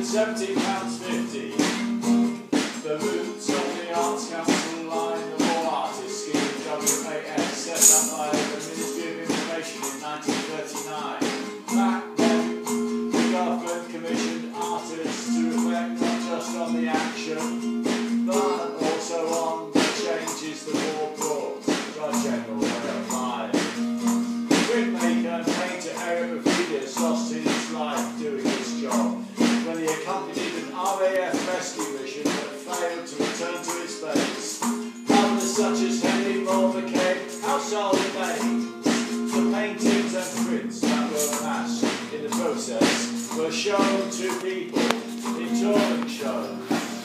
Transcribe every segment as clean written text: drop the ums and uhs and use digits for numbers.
£117.50. The roots of the Arts Council line of all artists scheme WAS, set up by the Ministry of Information in 1939. Back then, the government commissioned artists to reflect not just on the action, but also on the changes the war brought to our general way of life. Printmaker and painter Eric Roberta lost his life doing this job when he accompanied an RAF rescue mission that failed to return to its base. Others such as Henry Moore became household names. The paintings and prints that were amassed in the process were shown to people in touring shows.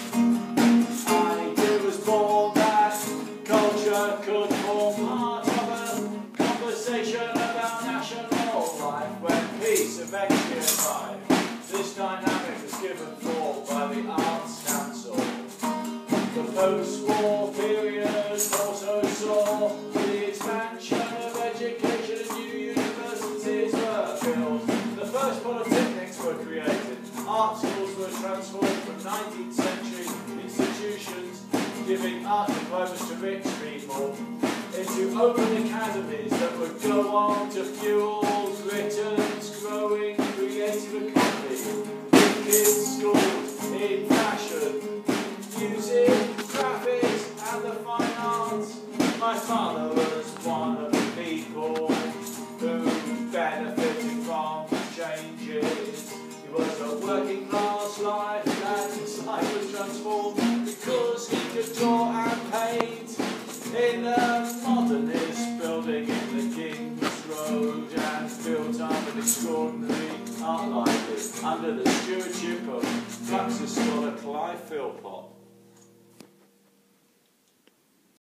It was born that culture could form part of a conversation about national life when peace eventually arrived. This dynamic was given form by the Arts Council. The post-war period also saw the expansion of education and new universities were built. The first polytechnics were created. Art schools were transformed from 19th century institutions giving art diplomas to rich people into open academies that would go on to fuel Britain's growing creative economy. Kids' schools in fashion, music, graphics and the fine arts. My father was one of the people who benefited from changes. He was a working class life and his life was transformed because he could draw and paint in a modernist building in the King's Road and built up an extraordinary art library under the stewardship of Fluxus scholar Clive Philpott.